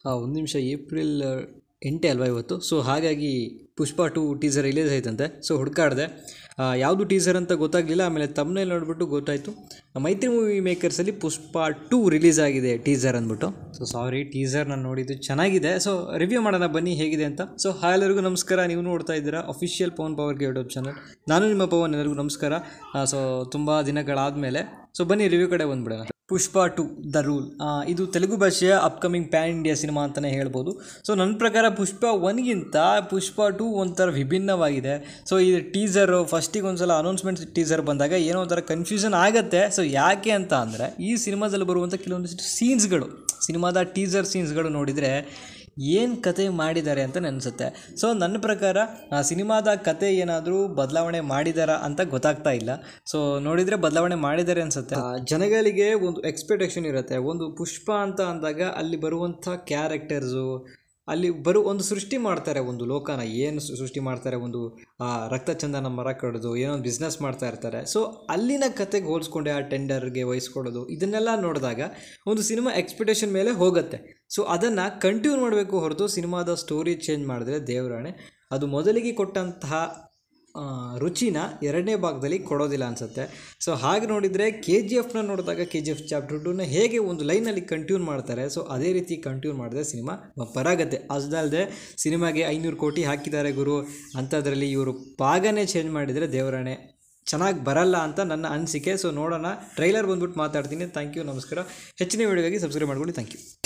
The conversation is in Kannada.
ಒಂದು ನಿಮಿಷ, ಏಪ್ರಿಲ್ 8 ಅಲ್ವಾ ಇವತ್ತು? ಸೊ ಹಾಗಾಗಿ ಪುಷ್ಪ 2 ಟೀಸರ್ ರಿಲೀಸ್ ಆಯ್ತಂತೆ. ಸೊ ಹುಡುಕಾಡಿದೆ, ಯಾವುದು ಟೀಸರ್ ಅಂತ ಗೊತ್ತಾಗಲಿಲ್ಲ. ಆಮೇಲೆ ತಮ್ಮನೇಲಿ ನೋಡಿಬಿಟ್ಟು ಗೊತ್ತಾಯಿತು, ಮೈತ್ರಿ ಮೂವಿ ಮೇಕರ್ಸಲ್ಲಿ ಪುಷ್ಪ 2 ರಿಲೀಸ್ ಆಗಿದೆ ಟೀಸರ್ ಅಂದ್ಬಿಟ್ಟು. ಸೊ ಸಾರಿ, ಟೀಸರ್ ನಾನು ನೋಡಿದ್ದು ಚೆನ್ನಾಗಿದೆ. ಸೊ ರಿವ್ಯೂ ಮಾಡೋಣ ಬನ್ನಿ ಹೇಗಿದೆ ಅಂತ. ಸೊ ಎಲ್ಲರಿಗೂ ನಮಸ್ಕಾರ, ನೀವು ನೋಡ್ತಾ ಇದ್ದೀರಾ ಅಫಿಷಿಯಲ್ ಪವನ್ ಪವರ್ಗೆ ಯೂಟ್ಯೂಬ್ ಚಾನಲ್. ನಾನು ನಿಮ್ಮ ಪವನ್, ಎಲ್ಲರಿಗೂ ನಮಸ್ಕಾರ. ಸೊ ತುಂಬ ದಿನಗಳಾದಮೇಲೆ ಸೊ ಬನ್ನಿ ರಿವ್ಯೂ ಕಡೆ ಬಂದುಬಿಡೋಣ. ಪುಷ್ಪ 2 ದ ರೂಲ್, ಇದು ತೆಲುಗು ಭಾಷೆಯ ಅಪ್ಕಮಿಂಗ್ ಪ್ಯಾನ್ ಇಂಡಿಯಾ ಸಿನಿಮಾ ಅಂತಲೇ ಹೇಳ್ಬೋದು. ಸೊ ನನ್ನ ಪ್ರಕಾರ ಪುಷ್ಪ 1ಗಿಂತ ಪುಷ್ಪ 2 ಒಂಥರ ವಿಭಿನ್ನವಾಗಿದೆ. ಸೊ ಈ ಟೀಸರು ಫಸ್ಟಿಗೆ ಒಂದು ಸಲ ಅನೌನ್ಸ್ಮೆಂಟ್ ಟೀಸರ್ ಬಂದಾಗ ಏನೋ ಒಂಥರ ಕನ್ಫ್ಯೂಷನ್ ಆಗುತ್ತೆ. ಸೊ ಯಾಕೆ ಅಂತ ಅಂದರೆ, ಈ ಸಿನಿಮಾದಲ್ಲಿ ಬರುವಂಥ ಕೆಲವೊಂದಿಷ್ಟು ಸೀನ್ಸ್ಗಳು, ಸಿನಿಮಾದ ಟೀಸರ್ ಸೀನ್ಸ್ಗಳು ನೋಡಿದರೆ ಏನು ಕತೆ ಮಾಡಿದ್ದಾರೆ ಅಂತ ಅನಿಸುತ್ತೆ. ಸೊ ನನ್ನ ಪ್ರಕಾರ ಸಿನಿಮಾದ ಕತೆ ಏನಾದರೂ ಬದಲಾವಣೆ ಮಾಡಿದಾರಾ ಅಂತ ಗೊತ್ತಾಗ್ತಾ ಇಲ್ಲ. ಸೊ ನೋಡಿದರೆ ಬದಲಾವಣೆ ಮಾಡಿದ್ದಾರೆ ಅನಿಸುತ್ತೆ. ಜನಗಳಿಗೆ ಒಂದು ಎಕ್ಸ್ಪೆಕ್ಟೇಷನ್ ಇರುತ್ತೆ, ಒಂದು ಪುಷ್ಪ ಅಂತ ಅಂದಾಗ ಅಲ್ಲಿ ಬರುವಂಥ ಕ್ಯಾರೆಕ್ಟರ್ಸು, ಅಲ್ಲಿ ಒಂದು ಸೃಷ್ಟಿ ಮಾಡ್ತಾರೆ, ಒಂದು ಲೋಕನ ಏನು ಸೃಷ್ಟಿ ಮಾಡ್ತಾರೆ, ಒಂದು ರಕ್ತ ಚಂದನ ಮರ ಕಡಿದು ಏನೋ ಒಂದು ಬಿಸ್ನೆಸ್ ಮಾಡ್ತಾ ಇರ್ತಾರೆ. ಸೊ ಅಲ್ಲಿನ ಕತೆಗೆ ಹೋಲಿಸ್ಕೊಂಡೆ ಆ ಟೆಂಡರ್ಗೆ ವಹಿಸ್ಕೊಡೋದು, ಇದನ್ನೆಲ್ಲ ನೋಡಿದಾಗ ಒಂದು ಸಿನಿಮಾ ಎಕ್ಸ್ಪೆಕ್ಟೇಷನ್ ಮೇಲೆ ಹೋಗುತ್ತೆ. ಸೊ ಅದನ್ನು ಕಂಟಿನ್ಯೂ ಮಾಡಬೇಕು ಹೊರತು ಸಿನಿಮಾದ ಸ್ಟೋರಿ ಚೇಂಜ್ ಮಾಡಿದ್ರೆ ದೇವರಾಣೆ ಅದು ಮೊದಲಿಗೆ ಕೊಟ್ಟಂತಹ ರುಚಿನ ಎರಡನೇ ಭಾಗದಲ್ಲಿ ಕೊಡೋದಿಲ್ಲ ಅನಿಸುತ್ತೆ. ಸೊ ಹಾಗೆ ನೋಡಿದರೆ KGFನ ನೋಡಿದಾಗ KGF ಚಾಪ್ಟರ್ 2ನ ಹೇಗೆ ಒಂದು ಲೈನಲ್ಲಿ ಕಂಟಿನ್ಯೂ ಮಾಡ್ತಾರೆ, ಸೊ ಅದೇ ರೀತಿ ಕಂಟಿನ್ಯೂ ಮಾಡಿದ್ರೆ ಸಿನಿಮಾ ಬರಾಗತ್ತೆ. ಅದಲ್ಲದೆ ಸಿನಿಮಾಗೆ 500 ಕೋಟಿ ಹಾಕಿದ್ದಾರೆ ಗುರು, ಅಂಥದ್ರಲ್ಲಿ ಇವರು ಭಾಗನೇ ಚೇಂಜ್ ಮಾಡಿದರೆ ದೇವರಾಣೆ ಚೆನ್ನಾಗಿ ಬರಲ್ಲ ಅಂತ ನನ್ನ ಅನಿಸಿಕೆ. ಸೊ ನೋಡೋಣ, ಟ್ರೈಲರ್ ಬಂದ್ಬಿಟ್ಟು ಮಾತಾಡ್ತೀನಿ. ಥ್ಯಾಂಕ್ ಯು, ನಮಸ್ಕಾರ. ಹೆಚ್ಚಿನ ವಿಡಿಯೋಗಾಗಿ ಸಬ್ಸ್ಕ್ರೈಬ್ ಮಾಡ್ಕೊಳ್ಳಿ. Thank you.